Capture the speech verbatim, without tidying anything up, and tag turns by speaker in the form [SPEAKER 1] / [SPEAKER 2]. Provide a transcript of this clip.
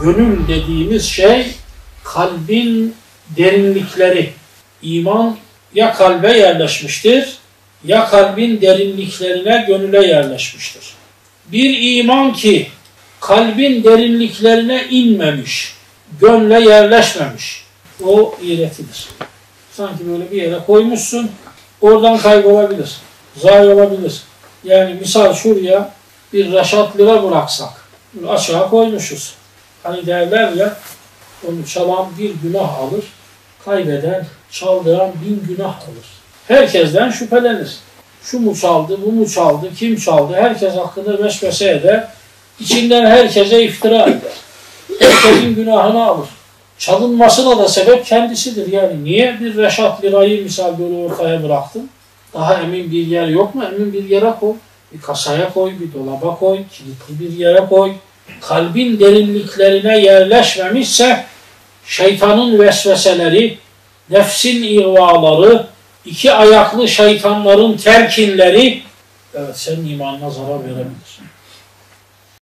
[SPEAKER 1] Gönül dediğimiz şey kalbin derinlikleri. İman ya kalbe yerleşmiştir, ya kalbin derinliklerine, gönüle yerleşmiştir. Bir iman ki kalbin derinliklerine inmemiş, gönle yerleşmemiş, o iğretidir. Sanki böyle bir yere koymuşsun, oradan kaybolabilir, zayi olabilir. Yani misal şuraya bir reşat lira bıraksak, aşağı koymuşuz. Hani derler ya, onu çalan bir günah alır, kaybeden, çaldıran bin günah alır. Herkesten şüphelenir. Şu mu çaldı, bu mu çaldı, kim çaldı? Herkes hakkında vesvese eder. İçinden herkese iftira eder. Herkesin günahını alır. Çalınmasına da sebep kendisidir. Yani niye bir reşat lirayı misal böyle ortaya bıraktın? Daha emin bir yer yok mu? Emin bir yere koy. Bir kasaya koy, bir dolaba koy, kilitli bir yere koy. Kalbin derinliklerine yerleşmemişse şeytanın vesveseleri, nefsin ihvaları, iki ayaklı şeytanların telkinleri, evet, senin imanına zarar verebilir.